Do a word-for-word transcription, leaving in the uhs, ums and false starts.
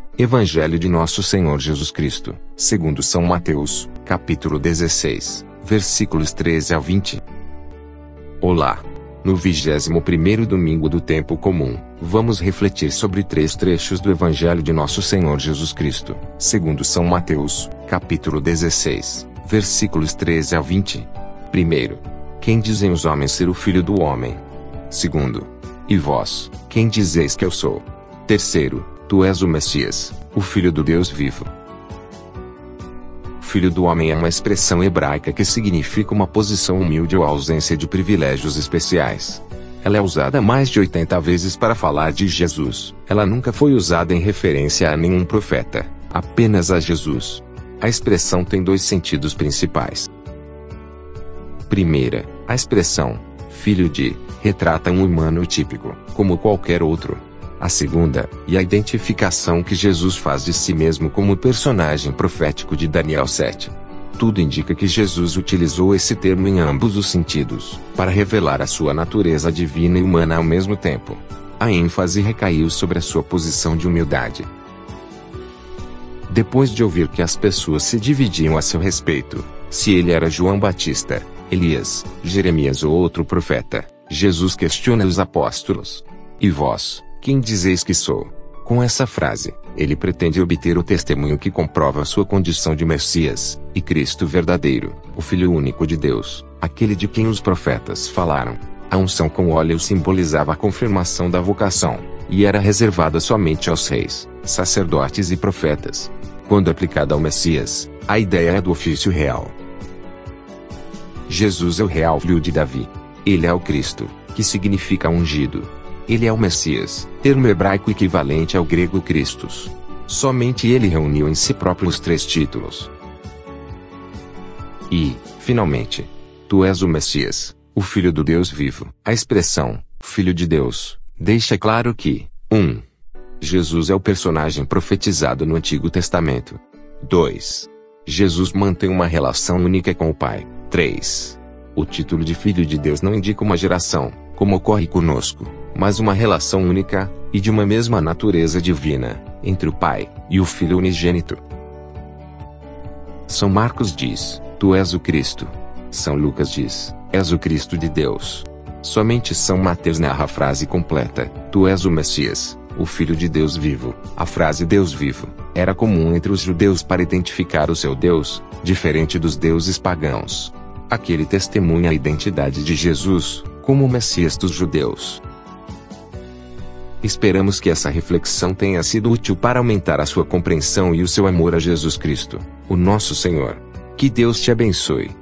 Evangelho de Nosso Senhor Jesus Cristo, segundo São Mateus, capítulo dezesseis, versículos treze a vinte. Olá! No vigésimo primeiro domingo do tempo comum, vamos refletir sobre três trechos do Evangelho de Nosso Senhor Jesus Cristo, segundo São Mateus, capítulo dezesseis, versículos treze a vinte. Primeiro, quem dizem os homens ser o Filho do Homem? Segundo, e vós, quem dizeis que eu sou? Terceiro, tu és o Messias, o Filho do Deus vivo. Filho do Homem é uma expressão hebraica que significa uma posição humilde ou ausência de privilégios especiais. Ela é usada mais de oitenta vezes para falar de Jesus. Ela nunca foi usada em referência a nenhum profeta, apenas a Jesus. A expressão tem dois sentidos principais. Primeira, a expressão, filho de, retrata um humano típico, como qualquer outro. A segunda, e a identificação que Jesus faz de si mesmo como personagem profético de Daniel sete. Tudo indica que Jesus utilizou esse termo em ambos os sentidos, para revelar a sua natureza divina e humana ao mesmo tempo. A ênfase recaiu sobre a sua posição de humildade. Depois de ouvir que as pessoas se dividiam a seu respeito, se ele era João Batista, Elias, Jeremias ou outro profeta, Jesus questiona os apóstolos. E vós, quem dizeis que sou? Com essa frase, ele pretende obter o testemunho que comprova sua condição de Messias, e Cristo verdadeiro, o Filho único de Deus, aquele de quem os profetas falaram. A unção com óleo simbolizava a confirmação da vocação, e era reservada somente aos reis, sacerdotes e profetas. Quando aplicada ao Messias, a ideia é do ofício real. Jesus é o real filho de Davi. Ele é o Cristo, que significa ungido. Ele é o Messias, termo hebraico equivalente ao grego Christos. Somente ele reuniu em si próprio os três títulos. E, finalmente, tu és o Messias, o Filho do Deus vivo. A expressão, Filho de Deus, deixa claro que, um. Jesus é o personagem profetizado no Antigo Testamento. dois. Jesus mantém uma relação única com o Pai. três. O título de Filho de Deus não indica uma geração, como ocorre conosco, mas uma relação única, e de uma mesma natureza divina, entre o Pai e o Filho unigênito. São Marcos diz, tu és o Cristo. São Lucas diz, és o Cristo de Deus. Somente São Mateus narra a frase completa, tu és o Messias, o Filho de Deus vivo. A frase Deus vivo era comum entre os judeus para identificar o seu Deus, diferente dos deuses pagãos. Aquele testemunha a identidade de Jesus, como o Messias dos judeus. Esperamos que essa reflexão tenha sido útil para aumentar a sua compreensão e o seu amor a Jesus Cristo, o nosso Senhor. Que Deus te abençoe.